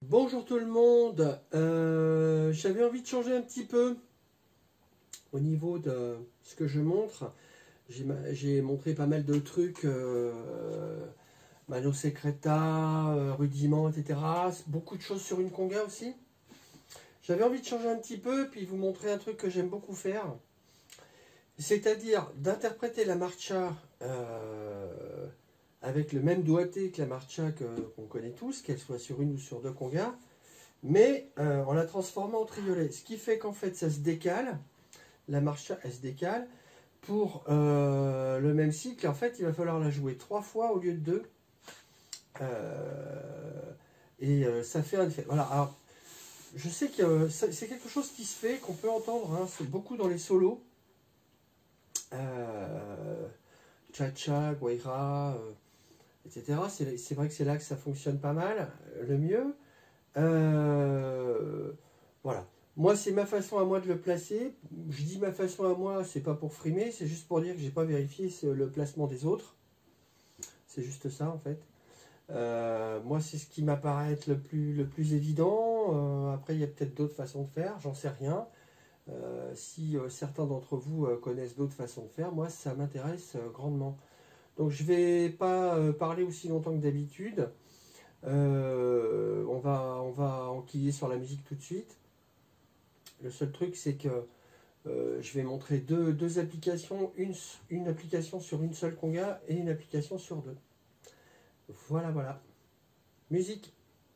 Bonjour tout le monde. J'avais envie de changer un petit peu au niveau de ce que je montre. J'ai montré pas mal de trucs, Mano Secreta, rudiments, etc. Beaucoup de choses sur une conga aussi. J'avais envie de changer un petit peu, puis vous montrer un truc que j'aime beaucoup faire. C'est-à-dire d'interpréter la marcha avec le même doigté que la marcha qu'on connaît tous, qu'elle soit sur une ou sur deux congas, mais en la transformant en triolet. Ce qui fait qu'en fait ça se décale, la marcha elle se décale, pour le même cycle. En fait il va falloir la jouer 3 fois au lieu de 2. Ça fait un effet. Voilà, alors je sais que c'est quelque chose qui se fait, qu'on peut entendre, hein, c'est beaucoup dans les solos. Cha-cha, guaira, etc. C'est vrai que c'est là que ça fonctionne pas mal, le mieux. Voilà. Moi, c'est ma façon à moi de le placer. Je dis ma façon à moi, c'est pas pour frimer, c'est juste pour dire que j'ai pas vérifié le placement des autres. C'est juste ça, en fait. Moi, c'est ce qui m'apparaît être le plus évident. Après, il y a peut-être d'autres façons de faire, j'en sais rien. Si certains d'entre vous connaissent d'autres façons de faire, moi, ça m'intéresse grandement. Donc, je vais pas parler aussi longtemps que d'habitude. On va enquiller sur la musique tout de suite. Le seul truc, c'est que je vais montrer deux applications, une application sur une seule conga et une application sur deux. Voilà, voilà. Musique.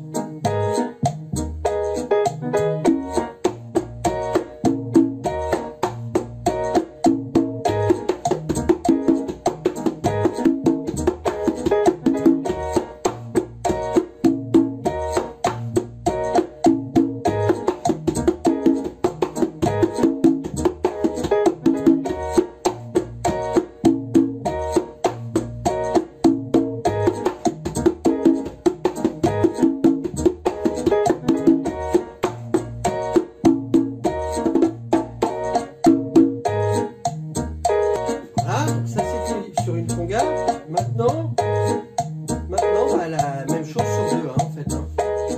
Ça c'était sur une conga. Maintenant bah, la même chose sur deux, hein, en fait. Hein.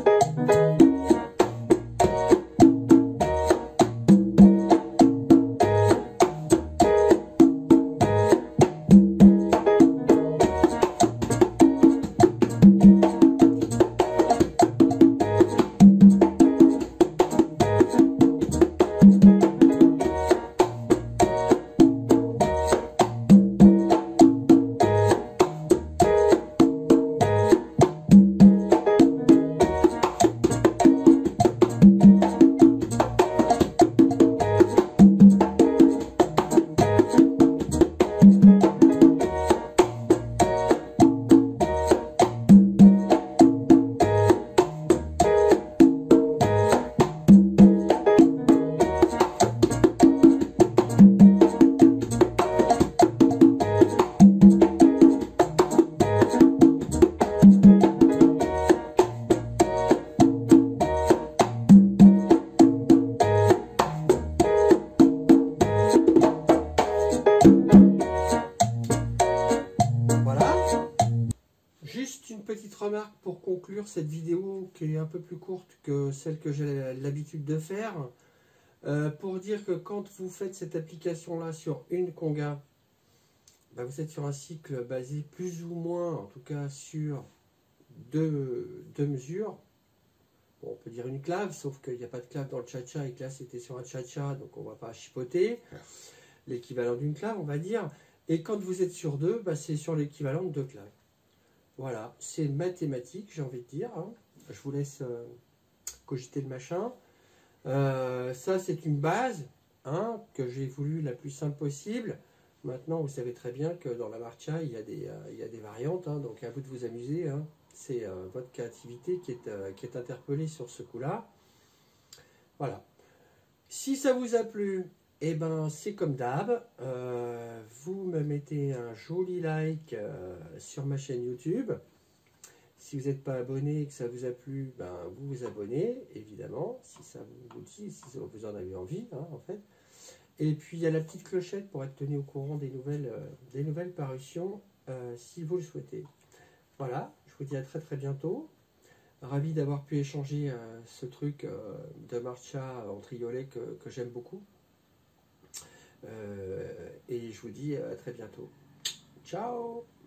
Juste une petite remarque pour conclure cette vidéo qui est un peu plus courte que celle que j'ai l'habitude de faire. Pour dire que quand vous faites cette application-là sur une conga, bah vous êtes sur un cycle basé plus ou moins, en tout cas sur deux mesures. Bon, on peut dire une clave, sauf qu'il n'y a pas de clave dans le cha-cha et que là c'était sur un cha-cha, donc on ne va pas chipoter. L'équivalent d'une clave, on va dire. Et quand vous êtes sur deux, bah c'est sur l'équivalent de deux claves. Voilà, c'est mathématique, j'ai envie de dire. Hein. Je vous laisse cogiter le machin. Ça, c'est une base hein, que j'ai voulu la plus simple possible. Maintenant, vous savez très bien que dans la marcha, il y a des variantes. Hein, donc, à vous de vous amuser. Hein. C'est votre créativité qui est interpellée sur ce coup-là. Voilà. Si ça vous a plu, eh ben, c'est comme d'hab. Vous me mettez un joli like sur ma chaîne YouTube. Si vous n'êtes pas abonné et que ça vous a plu, ben, vous vous abonnez, évidemment, si ça vous dit, si vous en avez envie, hein, en fait. Et puis, il y a la petite clochette pour être tenu au courant des nouvelles parutions, si vous le souhaitez. Voilà, je vous dis à très très bientôt. Ravi d'avoir pu échanger ce truc de matcha en triolet que j'aime beaucoup. Et je vous dis à très bientôt. Ciao!